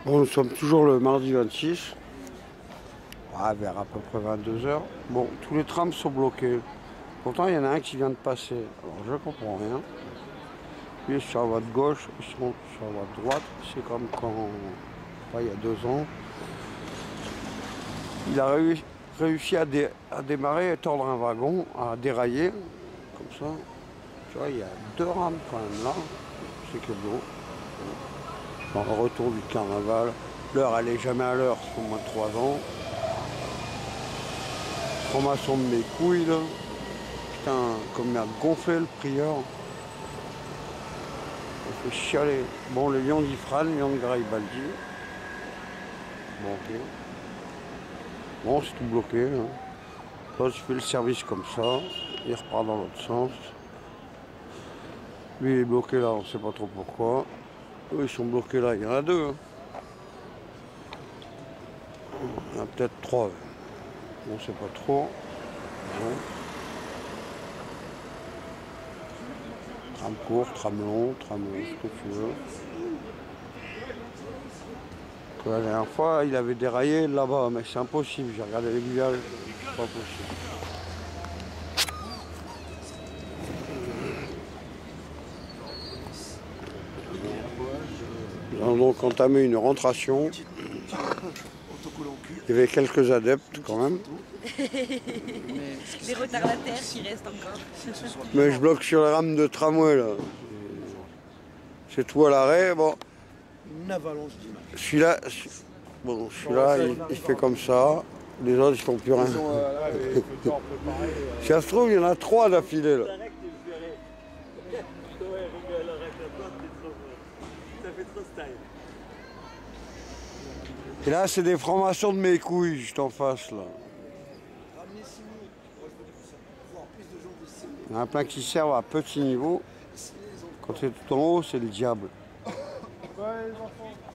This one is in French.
Bon, nous sommes toujours le mardi 26, vers à peu près 22 heures. Bon, tous les trams sont bloqués. Pourtant, il y en a un qui vient de passer. Alors, je comprends rien. Lui, sur la voie de gauche, ils sont sur la voie de droite. C'est comme quand, il y a 2 ans, il a réussi à démarrer et tordre un wagon, à dérailler, comme ça. Tu vois, il y a 2 rames quand même là. C'est que de l'eau. Dans le retour du carnaval. L'heure, elle est jamais à l'heure, c'est au moins 3 ans. Formation de mes couilles là. Putain, comme il a gonflé le prieur. On fait chialer. Bon, le lion d'Ifrane, le lion de Garibaldi. Bon, ok. Bon, c'est tout bloqué. Hein. Là, je fais le service comme ça. Il repart dans l'autre sens. Lui, il est bloqué là, on ne sait pas trop pourquoi. Eux, ils sont bloqués là, il y en a deux. Hein. Il y en a peut-être 3. On ne sait pas trop. Bon. Tram court, tram long, ce que tu veux. La dernière fois, il avait déraillé là-bas, mais c'est impossible. J'ai regardé l'aiguillage, c'est pas possible. Ils ont donc entamé une rentration. Il y avait quelques adeptes quand même. Les retardataires qui restent encore. Mais je bloque sur les rames de tramway là. C'est tout à l'arrêt. Bon. Celui-là, il fait comme ça. Les autres, ils font plus rien. Si ça se trouve, il y en a 3 d'affilée là. Et là, c'est des francs-maçons de mes couilles, juste en face là. Il y en a plein qui servent à petit niveau. Quand c'est tout en haut, c'est le diable.